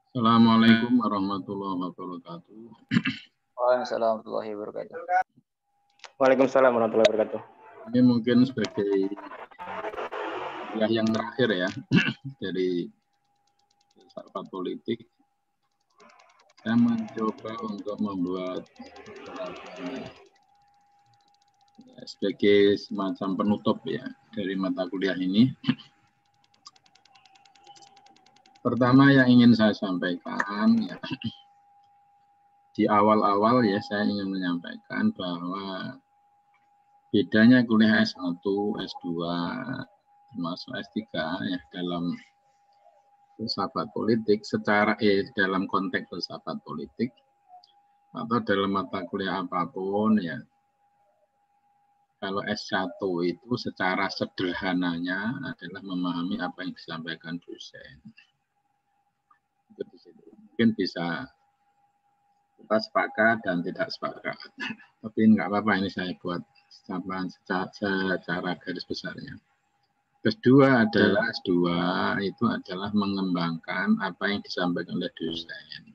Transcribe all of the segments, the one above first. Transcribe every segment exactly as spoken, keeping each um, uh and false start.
Assalamualaikum warahmatullahi wabarakatuh. Waalaikumsalam warahmatullahi wabarakatuh. Waalaikumsalam warahmatullahi wabarakatuh. Ini mungkin sebagai ya yang terakhir ya dari filsafat politik, saya mencoba untuk membuat ya, sebagai semacam penutup ya dari mata kuliah ini. Pertama yang ingin saya sampaikan ya, di awal-awal ya saya ingin menyampaikan bahwa bedanya kuliah S satu, S dua, termasuk S tiga ya dalam filsafat politik secara eh dalam konteks filsafat politik atau dalam mata kuliah apapun ya. Kalau S satu itu secara sederhananya adalah memahami apa yang disampaikan dosen. Mungkin bisa kita sepakat dan tidak sepakat. Tapi enggak apa-apa, ini saya buat tambahan secara, secara garis besarnya. Kedua adalah S dua itu adalah mengembangkan apa yang disampaikan oleh dosen.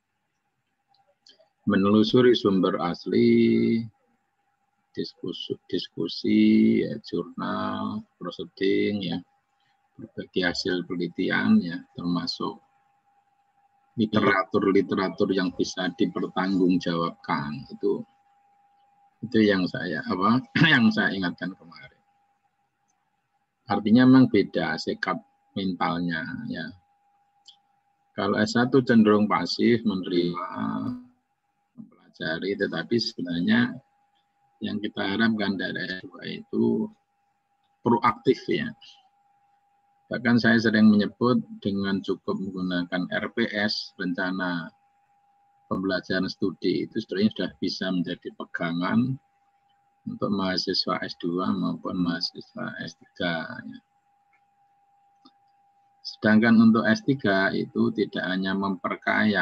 Menelusuri sumber asli, diskusi, diskusi ya, jurnal, proceeding, ya, berbagai hasil penelitian, ya, termasuk literatur-literatur yang bisa dipertanggungjawabkan. Itu itu yang saya apa yang saya ingatkan kemarin. Artinya memang beda sikap mentalnya ya. Kalau S satu cenderung pasif, menerima, mempelajari, tetapi sebenarnya yang kita harapkan dari S dua itu proaktif ya. Bahkan saya sering menyebut dengan cukup menggunakan R P S, rencana pembelajaran studi, itu sebenarnya sudah bisa menjadi pegangan untuk mahasiswa S dua maupun mahasiswa S tiga. Ya. Sedangkan untuk S tiga itu tidak hanya memperkaya,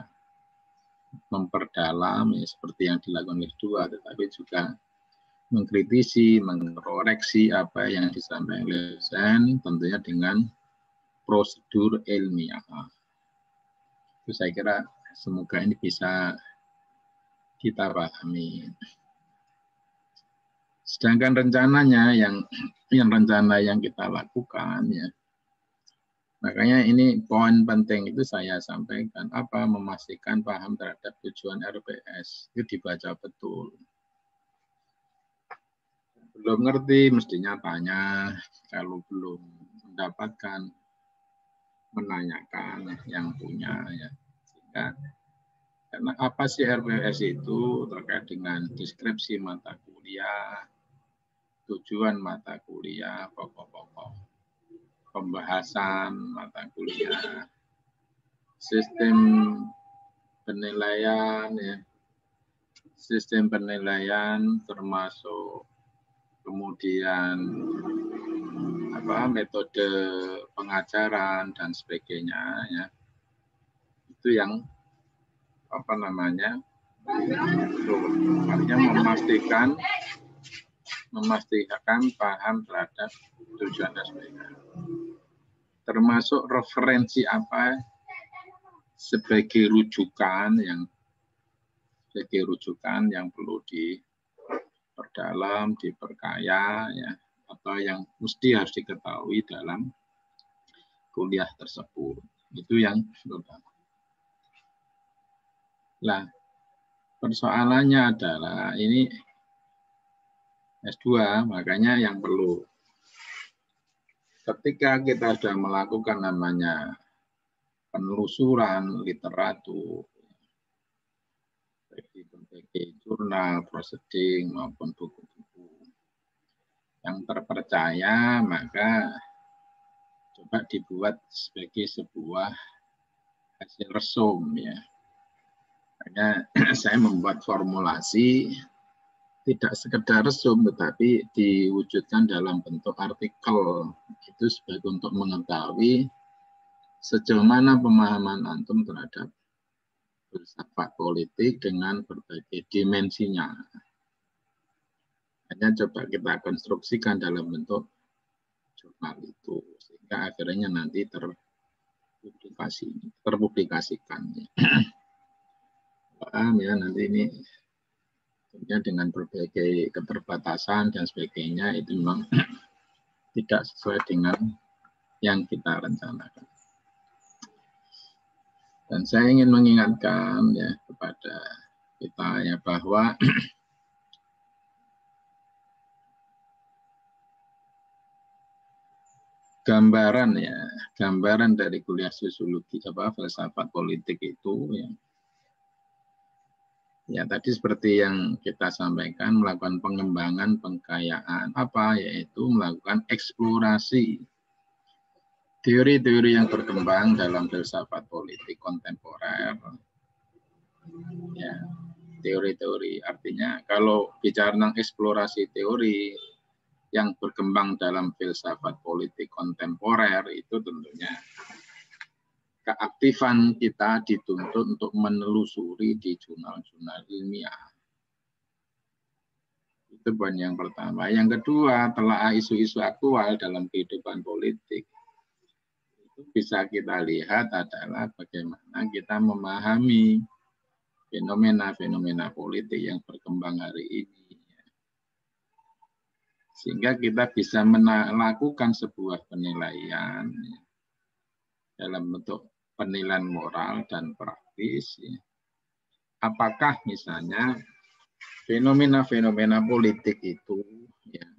memperdalam ya, seperti yang dilakukan S dua, tetapi juga mengkritisi, mengoreksi apa yang disampaikan oleh dosen, tentunya dengan prosedur ilmiah. Itu saya kira semoga ini bisa kita pahami. Sedangkan rencananya yang yang rencana yang kita lakukan ya. Makanya ini poin penting itu saya sampaikan apa memastikan paham terhadap tujuan R P S itu dibaca betul. Belum ngerti mestinya tanya, kalau belum mendapatkan menanyakan yang punya ya. Sehingga karena apa sih R P S itu terkait dengan deskripsi mata kuliah, tujuan mata kuliah, pokok-pokok pembahasan mata kuliah, sistem penilaian ya, sistem penilaian termasuk kemudian apa metode pengajaran dan sebagainya ya. Itu yang apa namanya? Itu artinya memastikan memastikan paham terhadap tujuan dan sebagainya. Termasuk referensi apa sebagai rujukan yang sebagai rujukan yang perlu diperdalam, diperkaya ya, atau yang mesti harus diketahui dalam kuliah tersebut. Itu yang pertama. Nah, persoalannya adalah ini S dua, makanya yang perlu ketika kita sudah melakukan namanya penelusuran literatur, berbagai jurnal, proceeding maupun buku-buku yang terpercaya, maka coba dibuat sebagai sebuah hasil resum ya. Makanya saya membuat formulasi tidak sekedar resum tetapi diwujudkan dalam bentuk artikel. Itu sebagai untuk mengetahui sejauh mana pemahaman antum terhadap filsafat politik dengan berbagai dimensinya. Hanya coba kita konstruksikan dalam bentuk jurnal itu sehingga akhirnya nanti terpublikasi. terpublikasikan. Paham ya, nanti ini tentunya dengan berbagai keterbatasan dan sebagainya itu memang tidak sesuai dengan yang kita rencanakan. Dan saya ingin mengingatkan ya kepada kita ya bahwa gambaran ya, gambaran dari kuliah sosiologi apa filsafat politik itu ya, ya tadi seperti yang kita sampaikan melakukan pengembangan pengkayaan apa yaitu melakukan eksplorasi teori-teori yang berkembang dalam filsafat politik kontemporer. Ya, teori-teori artinya kalau bicara tentang eksplorasi teori yang berkembang dalam filsafat politik kontemporer itu tentunya keaktifan kita dituntut untuk menelusuri di jurnal-jurnal ilmiah. Itu poin yang pertama. Yang kedua, telah isu-isu aktual dalam kehidupan politik. Itu bisa kita lihat adalah bagaimana kita memahami fenomena-fenomena politik yang berkembang hari ini. Sehingga kita bisa melakukan sebuah penilaian ya, dalam bentuk penilaian moral dan praktis. Ya. Apakah misalnya fenomena-fenomena politik itu ya,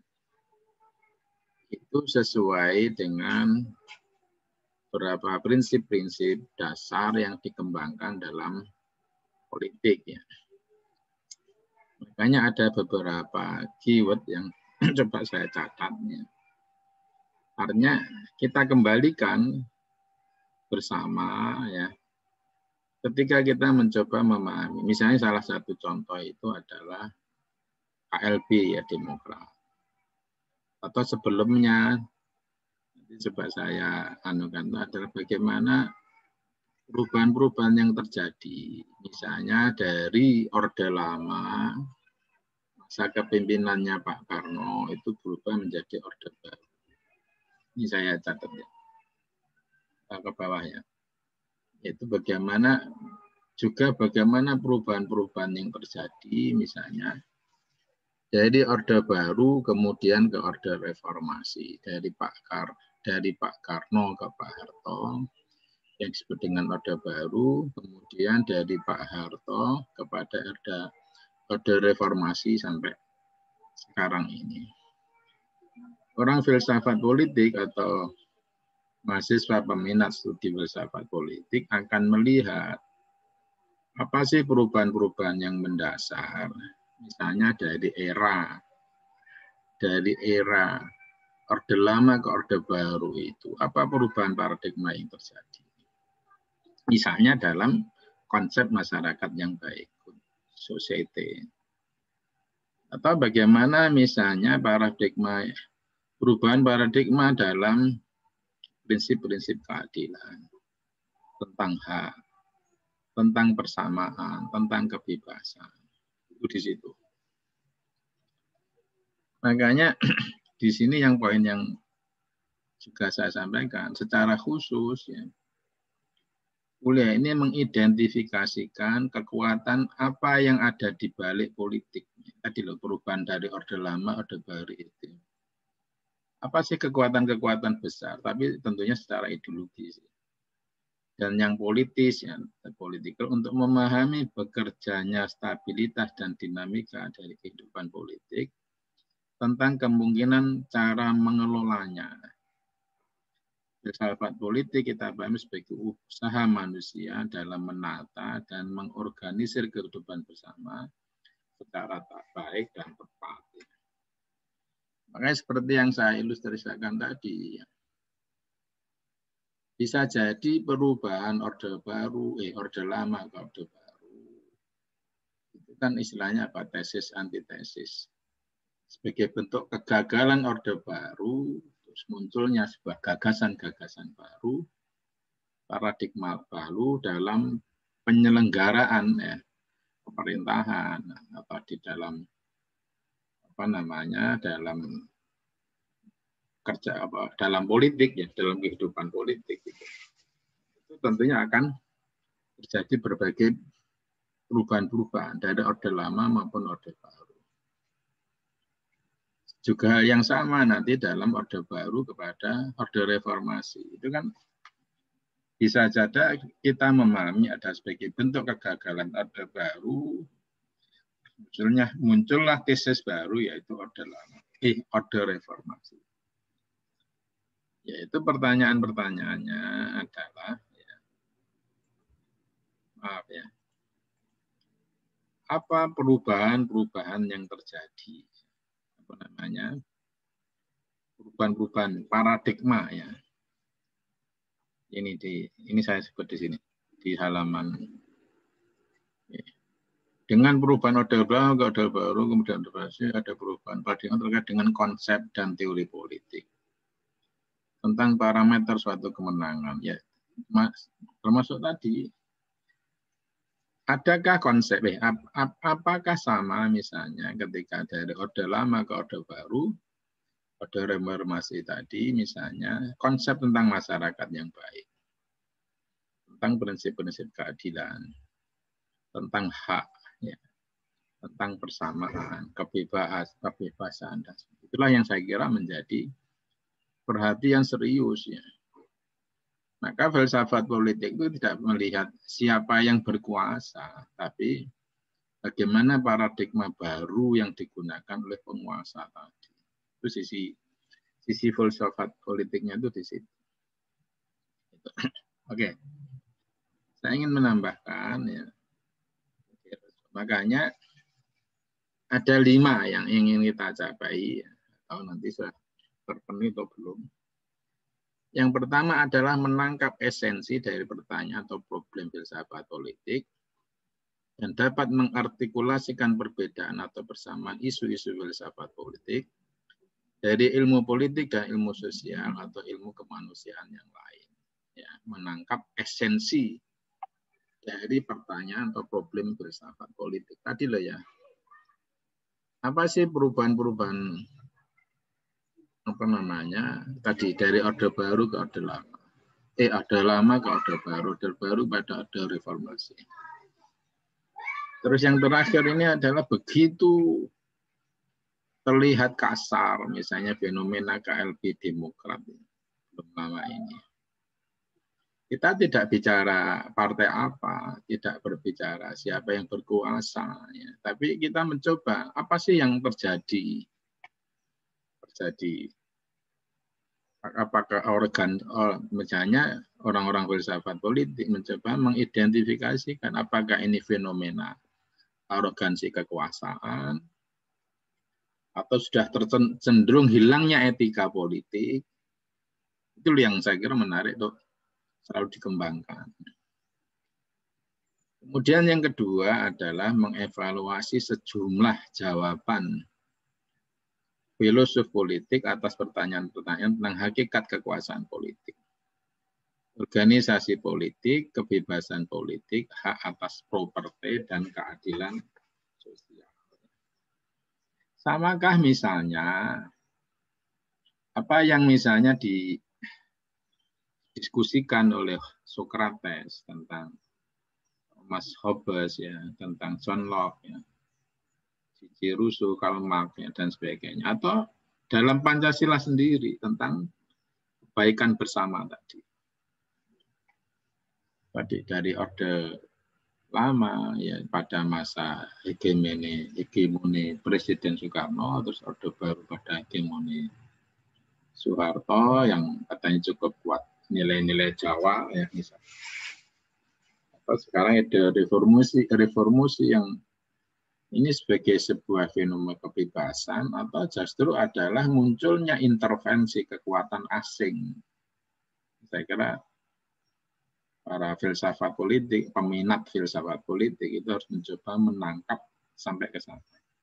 itu sesuai dengan beberapa prinsip-prinsip dasar yang dikembangkan dalam politik. Ya. Makanya ada beberapa keyword yang coba saya catatnya. Artinya kita kembalikan bersama ya. Ketika kita mencoba memahami, misalnya salah satu contoh itu adalah K L B ya Demokrat. Atau sebelumnya nanti coba saya anukan itu adalah bagaimana perubahan-perubahan yang terjadi. Misalnya dari Orde Lama masa kepemimpinannya Pak Karno itu berubah menjadi Orde Baru. Ini saya catat ya, ke bawah ya. Itu bagaimana juga bagaimana perubahan-perubahan yang terjadi, misalnya dari Orde Baru kemudian ke Orde Reformasi, dari Pak Kar dari Pak Karno ke Pak Harto yang disebut dengan Orde Baru, kemudian dari Pak Harto kepada Orde Orde Reformasi sampai sekarang ini. Orang filsafat politik atau mahasiswa peminat studi filsafat politik akan melihat apa sih perubahan-perubahan yang mendasar, misalnya dari era dari era Orde Lama ke Orde Baru itu, apa perubahan paradigma yang terjadi. Misalnya dalam konsep masyarakat yang baik, society. Atau bagaimana misalnya paradigma perubahan paradigma dalam prinsip-prinsip keadilan, tentang hak, tentang persamaan, tentang kebebasan. Itu di situ. Makanya di sini yang poin yang juga saya sampaikan secara khusus ya. Kuliah ini mengidentifikasikan kekuatan apa yang ada di balik politik. Tadi loh perubahan dari Orde Lama, Orde Baru itu. Apa sih kekuatan-kekuatan besar, tapi tentunya secara ideologis. Dan yang politis, ya, politikal untuk memahami bekerjanya stabilitas dan dinamika dari kehidupan politik, tentang kemungkinan cara mengelolanya. Filsafat politik kita pahami sebagai usaha manusia dalam menata dan mengorganisir kehidupan bersama secara tak baik dan tepat. Makanya seperti yang saya ilustrasikan tadi, bisa jadi perubahan Orde Baru, eh Orde Lama ke Orde Baru. Itu kan istilahnya apa? Tesis antitesis. Sebagai bentuk kegagalan Orde Baru, terus munculnya sebuah gagasan-gagasan baru, paradigma baru dalam penyelenggaraan ya, pemerintahan atau di dalam apa namanya dalam kerja apa dalam politik ya dalam kehidupan politik itu, itu tentunya akan terjadi berbagai perubahan-perubahan dari orde lama maupun orde baru. Juga yang sama nanti dalam orde baru kepada orde reformasi. Itu kan bisa saja kita memahami ada sebagai bentuk kegagalan orde baru, munculnya muncullah tesis baru yaitu orde lama, eh orde reformasi. Yaitu pertanyaan-pertanyaannya adalah, ya, maaf ya, apa perubahan-perubahan yang terjadi, apa namanya, perubahan-perubahan paradigma ya. Ini di, ini saya sebut di sini di halaman. Ya. Dengan perubahan orde baru ke orde baru kemudian terjadi ada perubahan paradigma terkait dengan konsep dan teori politik. Tentang parameter suatu kemenangan, ya, mas, termasuk tadi, adakah konsep, eh, ap, ap, apakah sama misalnya ketika dari orde lama ke orde baru, orde reformasi tadi misalnya, konsep tentang masyarakat yang baik, tentang prinsip-prinsip keadilan, tentang hak, ya, tentang persamaan, kebebasan, kebebasan, dan itulah yang saya kira menjadi perhatian serius ya. Maka filsafat politik itu tidak melihat siapa yang berkuasa, tapi bagaimana paradigma baru yang digunakan oleh penguasa tadi. Itu sisi sisi filsafat politiknya itu di situ. Oke, saya ingin menambahkan ya. Makanya ada lima yang ingin kita capai, ya. Atau nanti sudah terpenuhi atau belum. Yang pertama adalah menangkap esensi dari pertanyaan atau problem filsafat politik dan dapat mengartikulasikan perbedaan atau persamaan isu-isu filsafat politik dari ilmu politik dan ilmu sosial atau ilmu kemanusiaan yang lain. Ya, menangkap esensi dari pertanyaan atau problem filsafat politik. Tadi loh ya, apa sih perubahan-perubahan apa namanya tadi dari orde baru ke orde lama, eh orde lama ke orde baru, orde baru pada orde reformasi. Terus yang terakhir ini adalah begitu terlihat kasar, misalnya fenomena K L B Demokrat belum lama ini. Kita tidak bicara partai apa, tidak berbicara siapa yang berkuasa, ya. Tapi kita mencoba apa sih yang terjadi, terjadi. Apakah organ, misalnya orang-orang filsafat politik mencoba mengidentifikasikan apakah ini fenomena arogansi kekuasaan atau sudah cenderung hilangnya etika politik. Itu yang saya kira menarik untuk selalu dikembangkan. Kemudian yang kedua adalah mengevaluasi sejumlah jawaban filosof politik atas pertanyaan-pertanyaan tentang hakikat kekuasaan politik, organisasi politik, kebebasan politik, hak atas properti, dan keadilan sosial. Samakah misalnya apa yang misalnya didiskusikan oleh Socrates tentang Thomas Hobbes ya, tentang John Locke ya, Cici Russo, Karl Marx ya, dan sebagainya, atau dalam Pancasila sendiri tentang kebaikan bersama tadi. Tadi dari orde lama ya pada masa hegemoni hegemoni Presiden Soekarno, terus orde baru pada hegemoni Soeharto yang katanya cukup kuat nilai-nilai Jawa ya misalnya. Atau sekarang ada reformasi reformasi yang ini sebagai sebuah fenomena kebebasan atau justru adalah munculnya intervensi kekuatan asing. Saya kira para filsafat politik, peminat filsafat politik itu harus mencoba menangkap sampai ke sana.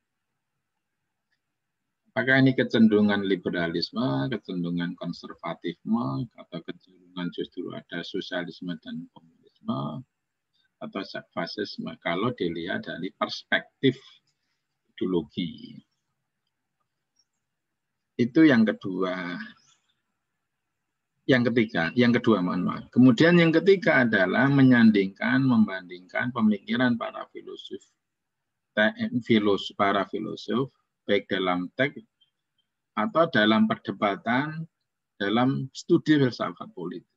Apakah ini kecenderungan liberalisme, kecenderungan konservatisme, atau kecenderungan justru ada sosialisme dan komunisme, atau fasisme kalau dilihat dari perspektif ideologi. Itu yang kedua. Yang ketiga, yang kedua mohon maaf. Kemudian yang ketiga adalah menyandingkan, membandingkan pemikiran para filosof, filosof para filosof baik dalam teks atau dalam perdebatan dalam studi filsafat politik.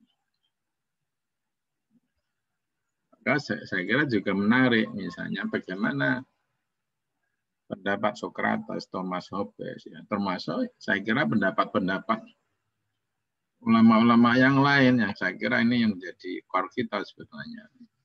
Maka saya, saya kira juga menarik, misalnya bagaimana pendapat Socrates, Thomas Hobbes, ya, termasuk saya kira pendapat-pendapat ulama-ulama yang lain yang saya kira ini yang menjadi core kita sebetulnya,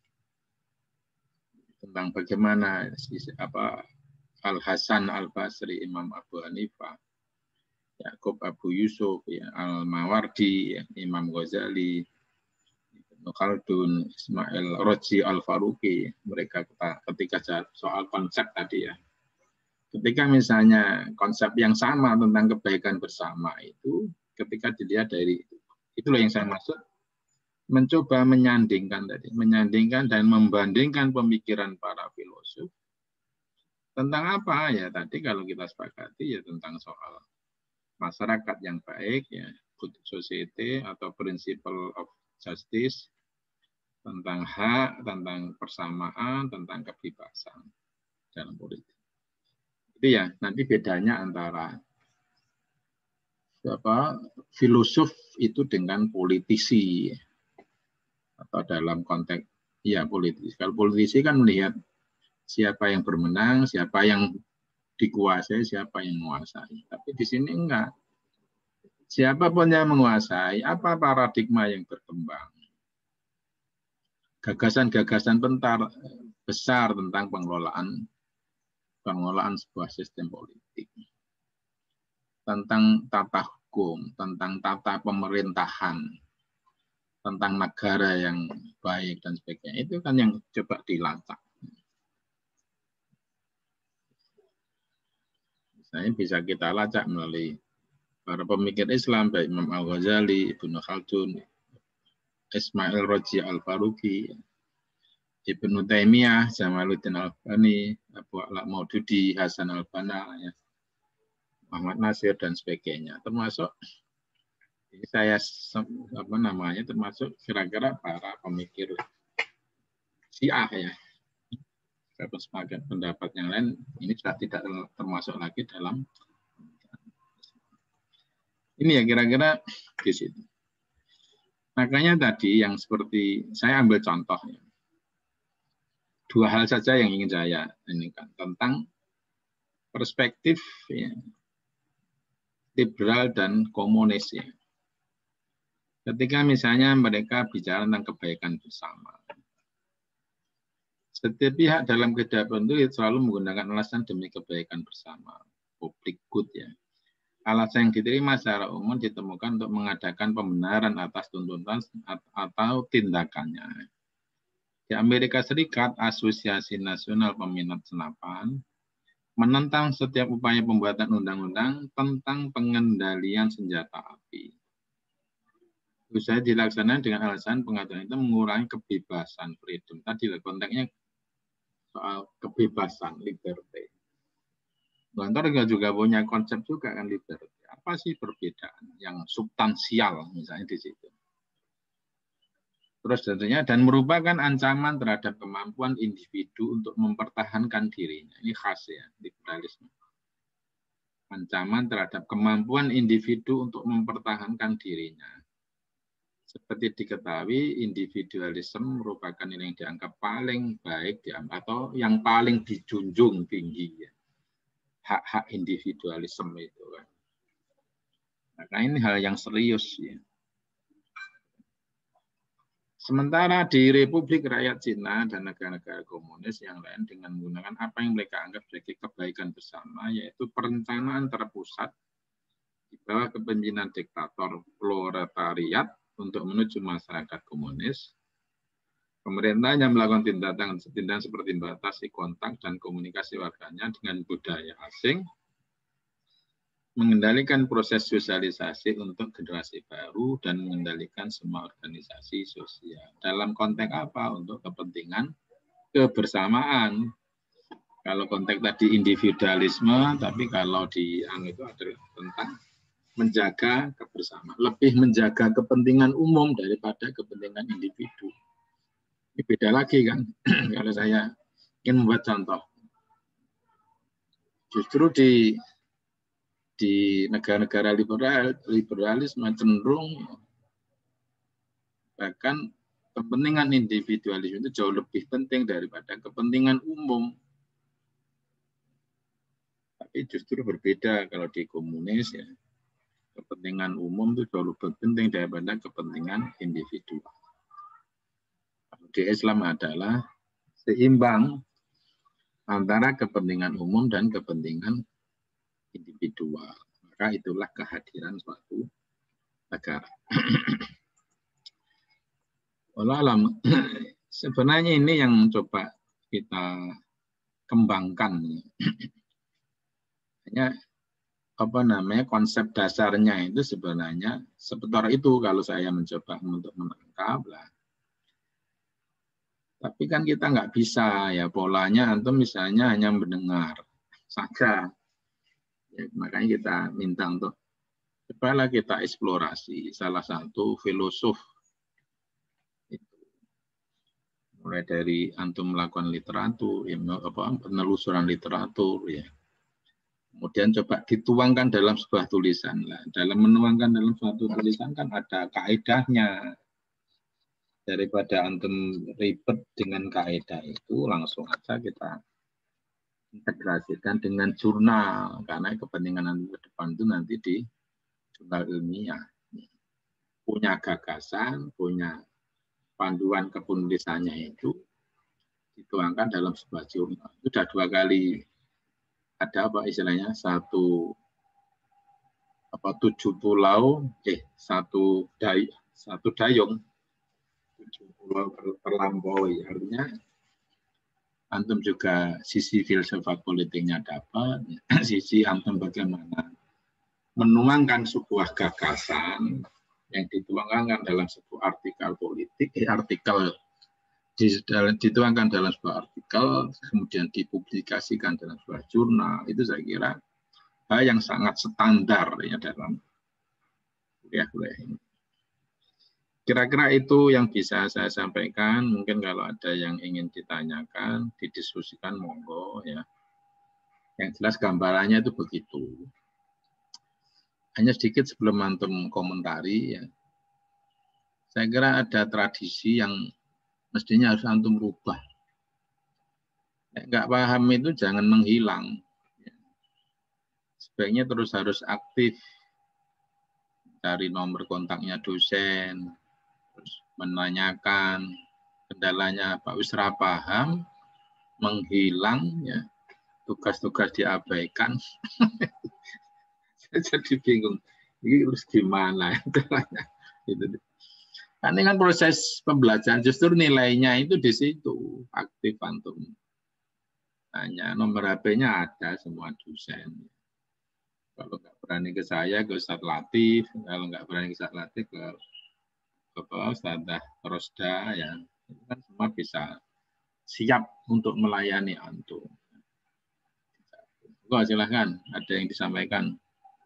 tentang bagaimana apa Al Hasan Al Basri, Imam Abu Hanifah, Yakub Abu Yusuf, ya, Al Mawardi, ya, Imam Ghazali, Ibnu Khaldun, Ismail Roji Al Faruqi, mereka ketika soal konsep tadi ya. Ketika misalnya konsep yang sama tentang kebaikan bersama itu, ketika dilihat dari itu, itulah yang saya maksud, mencoba menyandingkan tadi, menyandingkan dan membandingkan pemikiran para filosof tentang apa ya tadi kalau kita sepakati ya tentang soal masyarakat yang baik ya, good society atau principle of justice, tentang hak, tentang persamaan, tentang kebebasan dalam politik. Itu ya, nanti bedanya antara apa, filosof itu dengan politisi atau dalam konteks ya politis. Kalau politisi kan melihat siapa yang bermenang, siapa yang dikuasai, siapa yang menguasai. Tapi di sini enggak. Siapapun yang menguasai, apa paradigma yang berkembang. Gagasan-gagasan bentar besar tentang pengelolaan pengelolaan sebuah sistem politik, tentang tata hukum, tentang tata pemerintahan, tentang negara yang baik dan sebagainya. Itu kan yang coba dilacak. Misalnya bisa kita lacak melalui para pemikir Islam, baik Imam Al-Ghazali, Ibnu Khaldun, Ismail Roji Al Faruqi, Ibnu Taimiyah, Jamaluddin Al-Albani, Abu Ala Maududi, Hasan Al-Banna, ya, Muhammad Nasir dan sebagainya. Termasuk saya apa namanya termasuk kira-kira para pemikir Syiah ya. Kalau sebagian pendapat yang lain ini sudah tidak termasuk lagi dalam ini ya kira-kira di situ. Makanya tadi yang seperti saya ambil contoh ya. Dua hal saja yang ingin saya ini kan tentang perspektif ya, liberal dan komunis ya. Ketika misalnya mereka bicara tentang kebaikan bersama, setiap pihak dalam kehidupan itu selalu menggunakan alasan demi kebaikan bersama, public good ya. Alasan yang diterima secara umum ditemukan untuk mengadakan pembenaran atas tuntutan atau tindakannya. Di Amerika Serikat, Asosiasi Nasional Peminat Senapan menentang setiap upaya pembuatan undang-undang tentang pengendalian senjata api. Usaha dilaksanakan dengan alasan pengaturan itu mengurangi kebebasan, freedom. Tadi konteksnya soal kebebasan, liberty. Kantor juga punya konsep juga kan liberty. Apa sih perbedaan yang substansial misalnya di situ? Terus tentunya dan merupakan ancaman terhadap kemampuan individu untuk mempertahankan dirinya. Ini khas ya, liberalisme. Ancaman terhadap kemampuan individu untuk mempertahankan dirinya. Seperti diketahui, individualisme merupakan ini yang dianggap paling baik atau yang paling dijunjung tinggi ya. Hak-hak individualisme itu kan. Maka ini hal yang serius ya. Sementara di Republik Rakyat Cina dan negara-negara komunis yang lain dengan menggunakan apa yang mereka anggap sebagai kebaikan bersama, yaitu perencanaan terpusat di bawah kepemimpinan diktator proletariat untuk menuju masyarakat komunis. Pemerintah yang melakukan tindakan tindakan seperti membatasi kontak dan komunikasi warganya dengan budaya asing, mengendalikan proses sosialisasi untuk generasi baru dan mengendalikan semua organisasi sosial. Dalam konteks apa? Untuk kepentingan kebersamaan. Kalau konteks tadi individualisme, tapi kalau di yang itu adalah tentang menjaga kebersamaan, lebih menjaga kepentingan umum daripada kepentingan individu. Ini beda lagi kan, kalau saya ingin membuat contoh. Justru di di negara-negara liberal, liberalisme cenderung bahkan kepentingan individualisme itu jauh lebih penting daripada kepentingan umum. Tapi justru berbeda kalau di komunis ya. Kepentingan umum itu jauh lebih penting daripada kepentingan individu. Di Islam adalah seimbang antara kepentingan umum dan kepentingan individual. Maka itulah kehadiran suatu negara. Wallahualam, sebenarnya ini yang coba kita kembangkan. Hanya apa namanya konsep dasarnya itu sebenarnya seperti itu kalau saya mencoba untuk menangkap lah. Tapi kan kita nggak bisa ya polanya antum misalnya hanya mendengar saja. Ya, makanya kita minta untuk cobalah kita eksplorasi salah satu filosof itu. Mulai dari antum melakukan literatur, ya, apa, penelusuran literatur, ya. Kemudian coba dituangkan dalam sebuah tulisan. Lah, dalam menuangkan dalam suatu tulisan kan ada kaedahnya. Daripada antum ribet dengan kaedah itu, langsung aja kita integrasikan dengan jurnal. Karena kepentingan antum ke depan itu nanti di jurnal ilmiah. Punya gagasan, punya panduan kepenulisannya itu dituangkan dalam sebuah jurnal. Itu sudah dua kali ada apa istilahnya satu apa tujuh pulau eh satu day satu dayung tujuh pulau terlampaui, artinya antum juga sisi filsafat politiknya dapat, sisi antum bagaimana menuangkan sebuah gagasan yang dituangkan dalam sebuah artikel politik, eh, artikel dituangkan dalam sebuah artikel, kemudian dipublikasikan dalam sebuah jurnal, itu saya kira hal yang sangat standar ya dalam kuliah-kuliah ini. Kira-kira itu yang bisa saya sampaikan. Mungkin kalau ada yang ingin ditanyakan, didiskusikan, monggo ya. Yang jelas gambarannya itu begitu. Hanya sedikit sebelum antum komentari ya. Saya kira ada tradisi yang mestinya harus antum rubah. Enggak paham itu jangan menghilang. Sebaiknya terus harus aktif. Cari nomor kontaknya dosen, terus menanyakan kendalanya Pak Wisra paham, menghilang, ya tugas-tugas diabaikan. Saya jadi bingung. Ini terus gimana? Itu. Ini kan proses pembelajaran, justru nilainya itu di situ, aktif antum. Hanya nomor H P-nya ada semua dosen. Kalau nggak berani ke saya, ke Ustadz Latif. Kalau nggak berani ke Ustadz Latif, ke, ke Ustadz Rosda. Ya. Itu kan semua bisa siap untuk melayani antum. Kok silahkan, ada yang disampaikan.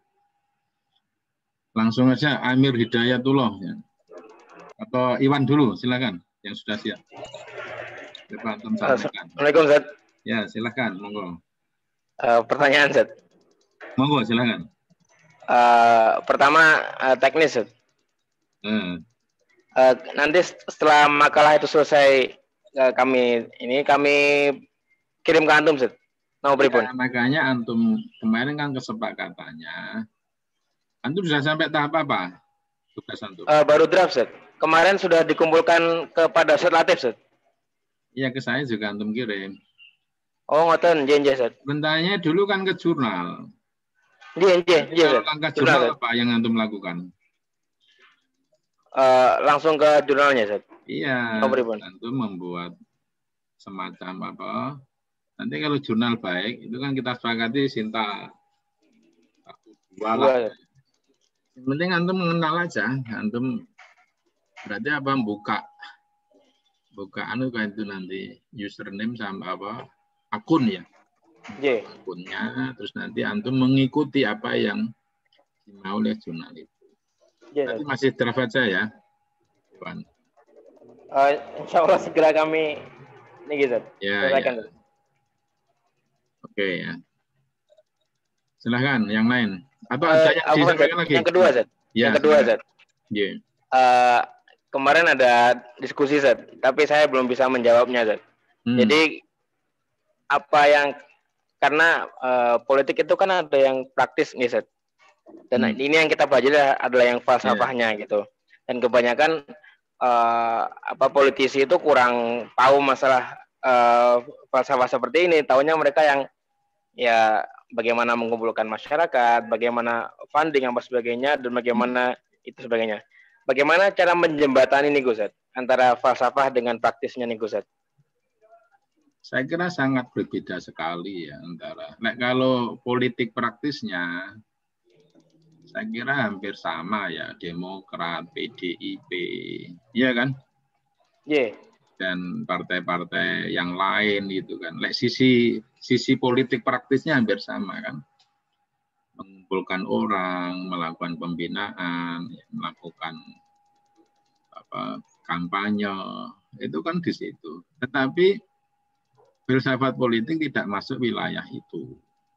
Langsung aja Amir Hidayatullah. Ya. Atau Iwan dulu, silakan yang sudah siap. Coba antum sampaikan. Assalamualaikum, Zat. Ya, silakan, monggo. Uh, pertanyaan, Zat. Monggo, silakan. Uh, pertama uh, teknis, Zat. Hmm. Uh, nanti setelah makalah itu selesai, uh, kami ini kami kirim ke antum, Zat. Mau pripun? Ya, makanya antum kemarin kan kesepakatannya. Antum sudah sampai tahap apa? Tugas antum. Uh, baru draft, Zat. Kemarin sudah dikumpulkan kepada Ustadz Latif, Zat. Iya, ke saya juga antum kirim. Oh, ngoten, nggih, Zat. Bentanya dulu kan ke jurnal. Nggih, nggih, nggih, Zat. Langkah jurnal apa yang antum lakukan? Uh, langsung ke jurnalnya, Zat. Iya, oh, antum membuat semacam apa? Nanti kalau jurnal baik, itu kan kita sepakati Sinta satu dua lah. Yang penting antum mengenal aja, antum berarti apa buka buka anu kan itu nanti username sama apa akun ya. Yeah. Akunnya terus nanti antum mengikuti apa yang mau oleh jurnal itu. Ya, Tapi masih terbaca ya, Pak. Uh, insya Allah segera kami ini gitu. Ya, ya. Oke ya. Silahkan yang lain. Atau uh, ada yang disampaikan lagi? Yang kedua, Zat. Ya, yang kedua, Zat. Yeah. Uh, kemarin ada diskusi, Zat, tapi saya belum bisa menjawabnya, Zat. Hmm. Jadi apa yang karena uh, politik itu kan ada yang praktis nih, Zat. Dan hmm. ini yang kita pelajari adalah yang falsafahnya yeah. gitu. Dan kebanyakan uh, apa politisi itu kurang tahu masalah uh, falsafah seperti ini. Tahunya mereka yang ya bagaimana mengumpulkan masyarakat, bagaimana funding apa sebagainya, dan bagaimana hmm. itu sebagainya. Bagaimana cara menjembatani nih Gusat antara falsafah dengan praktisnya nih Gusat? Saya kira sangat berbeda sekali ya antara. Nah, kalau politik praktisnya, saya kira hampir sama ya, Demokrat, P D I P, iya kan? Iya. Yeah. Dan partai-partai yang lain gitu kan. Like, sisi sisi politik praktisnya hampir sama kan. Mengumpulkan orang, melakukan pembinaan, melakukan apa kampanye, itu kan di situ. Tetapi filsafat politik tidak masuk wilayah itu.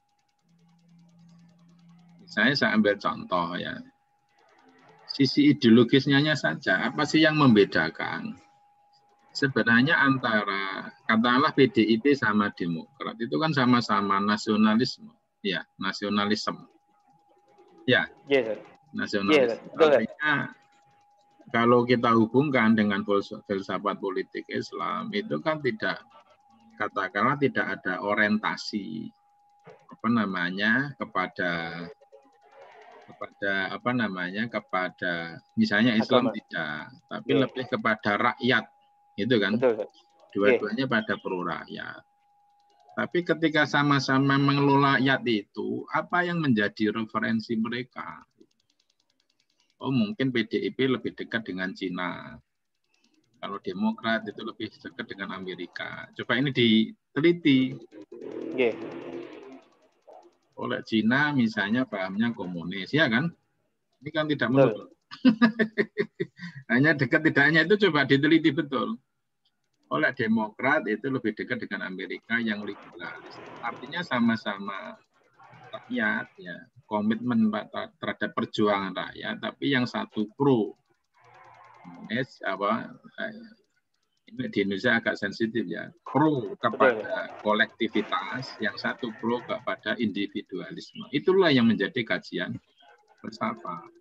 Saya saya ambil contoh ya. Sisi ideologisnya saja, apa sih yang membedakan? Sebenarnya antara katakanlah P D I P sama Demokrat itu kan sama-sama nasionalisme, ya nasionalisme, ya yes, nasionalisme. Yes, artinya kalau kita hubungkan dengan filsafat politik Islam itu kan tidak katakanlah tidak ada orientasi apa namanya kepada kepada apa namanya kepada misalnya Islam agama. Tidak, tapi yeah. lebih kepada rakyat. Itu kan, dua-duanya yeah. pada pro rakyat. Tapi ketika sama-sama mengelola rakyat itu, apa yang menjadi referensi mereka? Oh mungkin P D I P lebih dekat dengan Cina. Kalau Demokrat itu lebih dekat dengan Amerika. Coba ini diteliti. Yeah. Oleh Cina misalnya pahamnya komunis, ya kan? Ini kan tidak menutup. Hanya dekat tidaknya itu coba diteliti betul. Oleh Demokrat itu lebih dekat dengan Amerika yang liberalis. Artinya sama-sama rakyat, ya, komitmen terhadap perjuangan rakyat, tapi yang satu pro komunis, apa ini di Indonesia agak sensitif ya, pro kepada kolektivitas, yang satu pro kepada individualisme. Itulah yang menjadi kajian filsafat.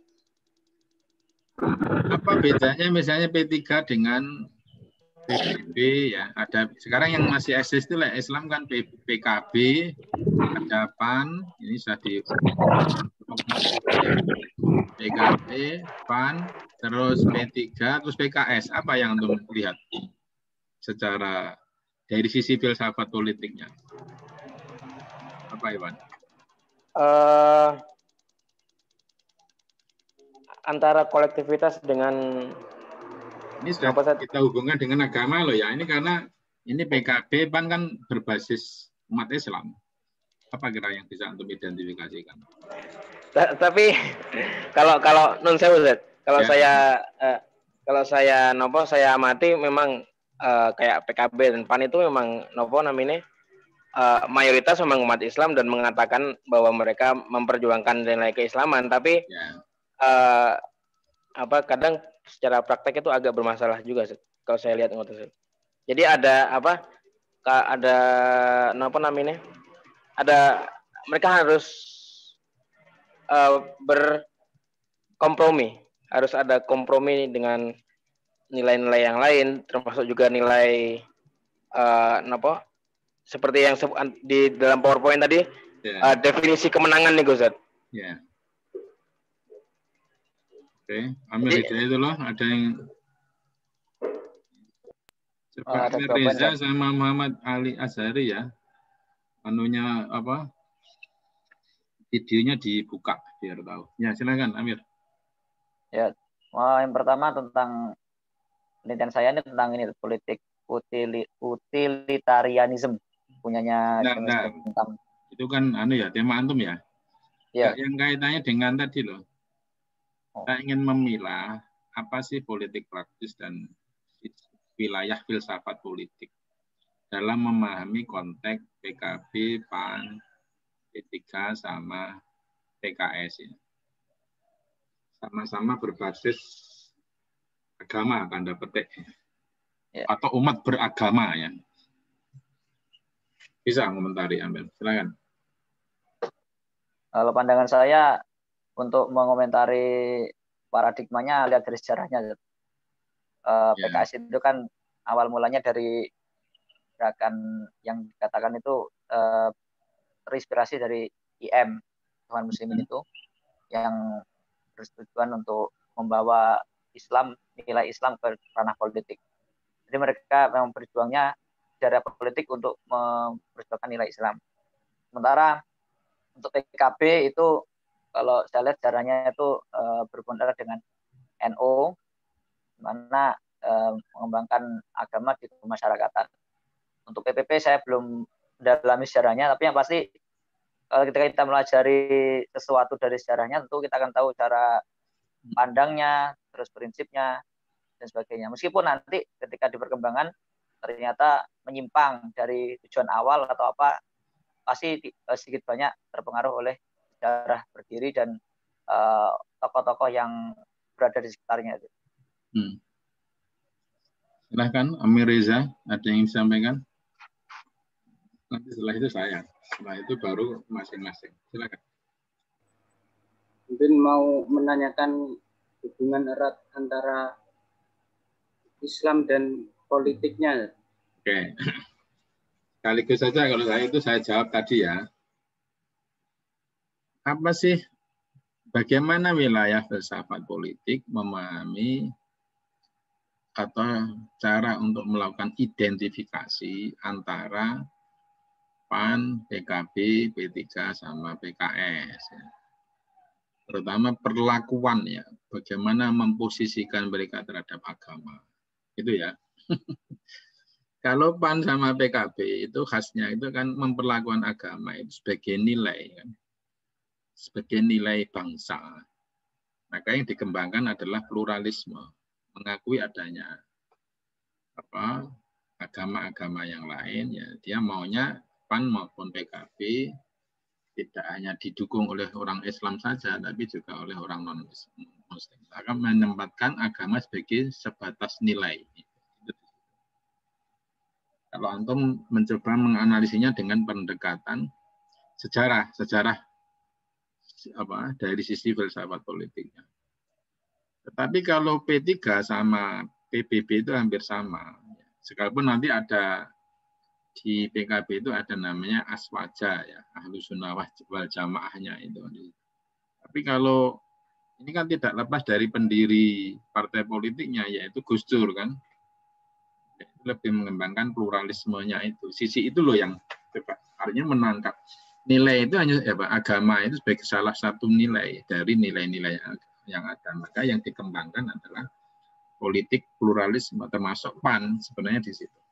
Apa bedanya misalnya P tiga dengan P B B ya? Ada sekarang yang masih eksis itu lah Islam kan P K B, ada P A N, ini sudah di P K B, P A N, terus P tiga, terus P K S. Apa yang untuk melihat secara dari sisi filsafat politiknya? Apa Iwan? Uh... antara kolektivitas dengan ini sudah kita hubungkan dengan agama loh ya. Ini karena ini P K B P A N kan berbasis umat Islam. Apa kira yang bisa untuk identifikasikan? Tapi kalau kalau non saya kalau ya. saya eh, kalau saya nopo saya amati memang eh, kayak P K B dan P A N itu memang nopo namanya eh, mayoritas memang umat Islam dan mengatakan bahwa mereka memperjuangkan nilai keislaman, tapi ya. Uh, apa kadang secara praktek itu agak bermasalah juga kalau saya lihat ngotot. Jadi ada apa ada apa namanya ada mereka harus uh, berkompromi, harus ada kompromi dengan nilai-nilai yang lain, termasuk juga nilai uh, apa seperti yang di dalam PowerPoint tadi yeah. uh, definisi kemenangan nih Gusat. Yeah. Oke, okay. Amerika itu loh, ada yang coba oh, Reza sama Muhammad Ali Azhari ya, anunya apa, videonya dibuka biar tahu. Ya silakan Amir. Ya, oh, yang pertama tentang penelitian saya ini tentang ini politik utili, utilitarianisme punyanya nah, nah. Tentang itu kan anu ya tema antum ya. Ya. Yang kaitannya dengan tadi loh. Oh. Saya ingin memilah apa sih politik praktis dan wilayah filsafat politik dalam memahami konteks P K B, P A N, P tiga sama P K S ya. Sama-sama berbasis agama tanda petik ya. Atau umat beragama ya. Bisa komentari Amel, silakan. Kalau pandangan saya untuk mengomentari paradigmanya lihat dari sejarahnya. Uh, ya. P K S itu kan awal mulanya dari gerakan yang dikatakan itu uh, terinspirasi dari I M, Ikhwan Muslimin itu, yang bertujuan untuk membawa Islam, nilai Islam ke ranah politik. Jadi mereka memang berjuangnya secara politik untuk memperjuangkan nilai Islam. Sementara untuk P K B itu kalau saya lihat sejarahnya itu uh, berhubungan dengan N U, mana uh, mengembangkan agama di kemasyarakatan. Untuk P P P saya belum mendalami sejarahnya, tapi yang pasti kalau ketika kita melajari sesuatu dari sejarahnya, tentu kita akan tahu cara pandangnya, terus prinsipnya, dan sebagainya. Meskipun nanti ketika di perkembangan ternyata menyimpang dari tujuan awal atau apa, pasti sedikit banyak terpengaruh oleh sejarah berdiri dan uh, tokoh-tokoh yang berada di sekitarnya. Hmm. Silahkan, Amir Reza, ada yang disampaikan? Nanti setelah itu saya, setelah itu baru masing-masing. Silakan. Mungkin mau menanyakan hubungan erat antara Islam dan politiknya. Oke. Sekaligus saja kalau saya itu saya jawab tadi ya. Apa sih, bagaimana wilayah filsafat politik memahami atau cara untuk melakukan identifikasi antara P A N, P K B, P tiga, sama P K S. Ya. Terutama perlakuan ya, bagaimana memposisikan mereka terhadap agama. Itu ya. Kalau P A N sama P K B itu khasnya itu kan memperlakukan agama itu sebagai nilai, kan? Sebagai nilai bangsa. Maka yang dikembangkan adalah pluralisme, mengakui adanya apa agama-agama yang lain. Ya, dia maunya P A N maupun P K B tidak hanya didukung oleh orang Islam saja, tapi juga oleh orang non-Muslim. Akan menempatkan agama sebagai sebatas nilai. Kalau antum mencoba menganalisinya dengan pendekatan sejarah, sejarah apa dari sisi filsafat politiknya. Tetapi kalau P tiga sama P B B itu hampir sama. Sekalipun nanti ada di P K B itu ada namanya aswaja ya, Ahlus Sunnah wal Jamaahnya itu. Tapi kalau ini kan tidak lepas dari pendiri partai politiknya yaitu Gus Dur kan. Lebih mengembangkan pluralismenya itu. Sisi itu loh yang coba artinya menangkap nilai itu hanya ya, Pak, agama itu sebagai salah satu nilai dari nilai-nilai yang ada. Maka yang dikembangkan adalah politik pluralisme termasuk P A N sebenarnya di situ.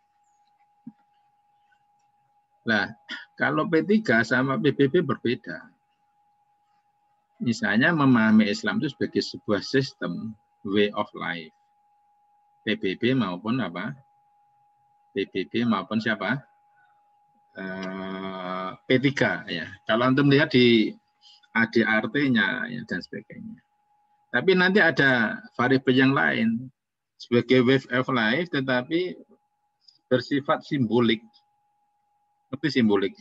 Nah, kalau P tiga sama P B B berbeda. Misalnya memahami Islam itu sebagai sebuah sistem, way of life. P B B maupun apa? P B B maupun siapa? Uh, P tiga ya. Kalau antum lihat di A D R T-nya ya, dan sebagainya. Tapi nanti ada variabel yang lain sebagai way of life, tetapi bersifat simbolik. Tapi simbolik.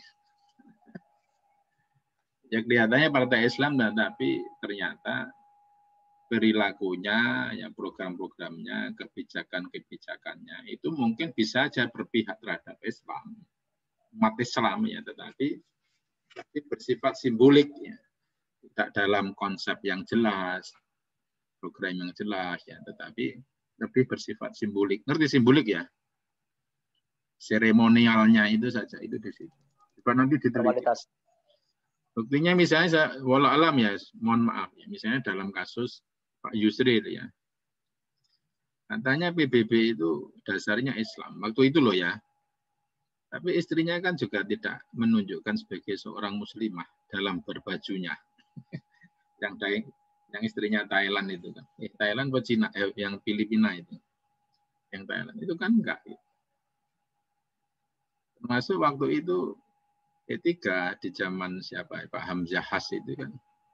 Ya kelihatannya partai Islam, tetapi ternyata perilakunya, ya program-programnya, kebijakan-kebijakannya itu mungkin bisa saja berpihak terhadap Islam, umat Islam ya, tetapi, tetapi bersifat simbolik ya, tidak dalam konsep yang jelas, program yang jelas ya, tetapi lebih bersifat simbolik. Ngerti simbolik ya? Seremonialnya itu saja itu di situ. Coba nanti diteliti. Buktinya misalnya, walau alam ya, mohon maaf ya, misalnya dalam kasus Pak Yusril ya, katanya P B B itu dasarnya Islam, waktu itu loh ya, tapi istrinya kan juga tidak menunjukkan sebagai seorang muslimah dalam berbajunya. yang yang istrinya Thailand itu kan. Eh, Thailand atau Cina, eh, yang Filipina itu. Yang Thailand itu kan enggak. Termasuk waktu itu P tiga di zaman siapa Pak Hamzah Has itu kan.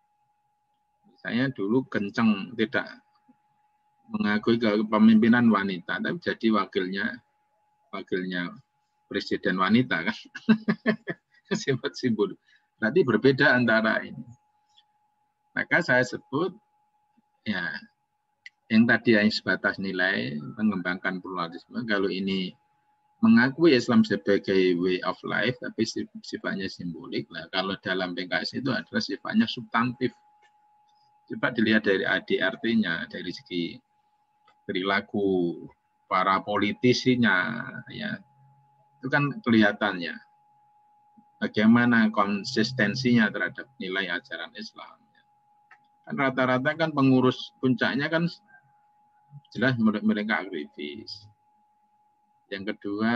Saya dulu kenceng tidak mengakui kepemimpinan wanita, tapi jadi wakilnya wakilnya presiden wanita kan. Simbol-simbol. Berarti berbeda antara ini. Maka saya sebut ya yang tadi yang sebatas nilai mengembangkan pluralisme, kalau ini mengakui Islam sebagai way of life tapi sifatnya simbolik. Nah, kalau dalam P K S itu adalah sifatnya substantif. Coba dilihat dari A D R T-nya, dari segi perilaku para politisinya, ya itu kan kelihatannya bagaimana konsistensinya terhadap nilai ajaran Islam. Kan rata-rata kan pengurus puncaknya kan jelas mereka aktivis. Yang kedua,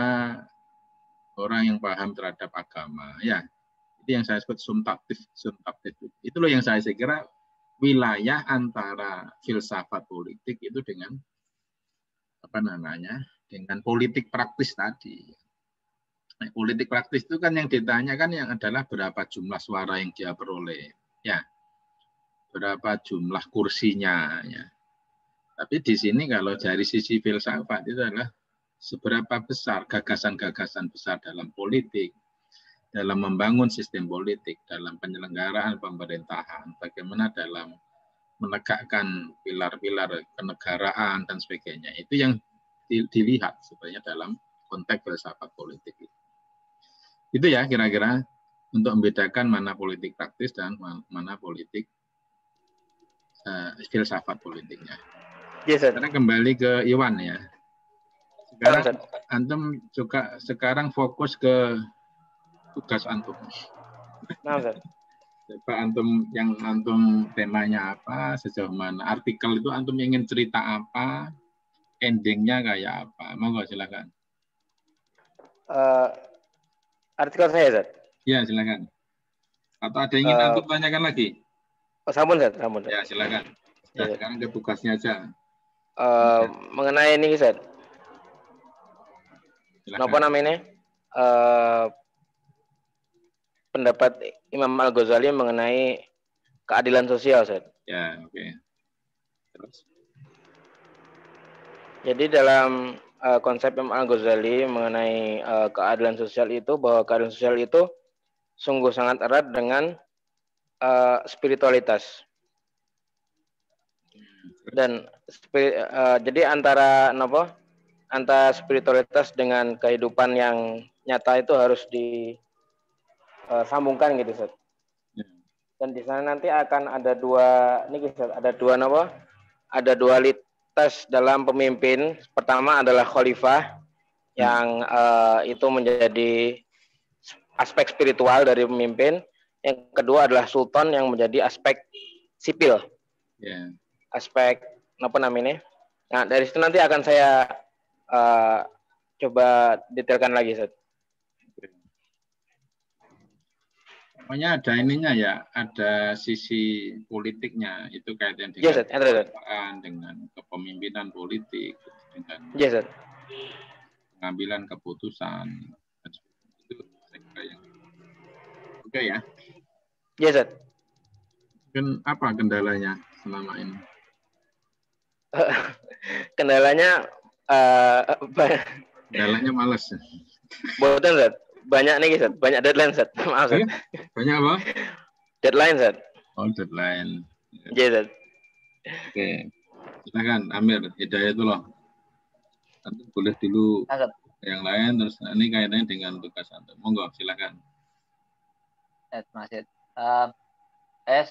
orang yang paham terhadap agama. Ya, itu yang saya sebut substantif. substantif. Itu loh yang saya kira wilayah antara filsafat politik itu dengan apa namanya, dengan politik praktis tadi. Nah, politik praktis itu kan yang ditanya kan yang adalah berapa jumlah suara yang dia peroleh. Ya, berapa jumlah kursinya. Ya. Tapi di sini kalau dari sisi filsafat itu adalah seberapa besar gagasan-gagasan besar dalam politik, dalam membangun sistem politik, dalam penyelenggaraan pemerintahan, bagaimana dalam menegakkan pilar-pilar kenegaraan dan sebagainya. Itu yang dilihat sebenarnya dalam konteks filsafat politik. Itu ya kira-kira untuk membedakan mana politik praktis dan mana politik uh, filsafat politiknya. Yes, sir. Karena kembali ke Iwan ya. Sekarang antum juga sekarang fokus ke tugas antum. Nah, Ustaz. Coba antum yang antum temanya apa, sejauh mana artikel itu antum ingin cerita apa, endingnya kayak apa, monggo silakan. Uh, artikel saya, Ustaz. Ya silakan. Atau ada yang ingin uh, antum tanyakan lagi? Oh, sampun, Ustaz, sampun. Ya silakan. Nah, ya, sekarang ke tugasnya aja. Uh, mengenai ini, Ustaz. Apa namanya? Uh, pendapat Imam Al-Ghazali mengenai keadilan sosial, Ustaz. Ya, oke. Okay. Terus. Jadi dalam uh, konsep Imam Al-Ghazali mengenai uh, keadilan sosial itu, bahwa keadilan sosial itu sungguh sangat erat dengan uh, spiritualitas. Dan uh, jadi antara apa? Antara spiritualitas dengan kehidupan yang nyata itu harus disambungkan gitu, Ustaz. Dan di sana nanti akan ada dua ini Ustaz, ada dua apa? Ada dualitas dalam pemimpin. Pertama adalah khalifah yang uh, itu menjadi aspek spiritual dari pemimpin. Yang kedua adalah sultan yang menjadi aspek sipil. Yeah. Aspek apa namanya? Nah, dari situ nanti akan saya uh, coba detailkan lagi, Ustaz. Pokoknya ada ininya ya, ada sisi politiknya, itu kaitan dengan yes, kekuasaan, dengan kepemimpinan politik, dengan yes, pengambilan keputusan. Itu saya kira yang oke okay, ya. Yes, sir. Kan apa kendalanya selama ini? Kendalanya uh, kendalanya malas. Boten, Sir. Banyak nih, Sir. Banyak deadline, Sir. Maaf, Sir. Banyak apa? Deadline, Sir. Oh, deadline. Yes, Sir. Oke. Okay. Silakan Amir, Hidayatullah. Nanti boleh dulu Asad. Yang lain terus ini kaitannya dengan tugas antum. Monggo silakan. Eh, Mas uh, saya